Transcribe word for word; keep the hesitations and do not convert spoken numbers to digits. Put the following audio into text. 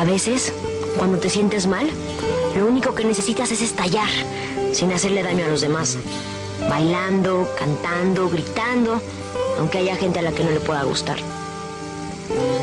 veces, cuando te sientes mal, lo único que necesitas es estallar, sin hacerle daño a los demás. Bailando, cantando, gritando, aunque haya gente a la que no le pueda gustar.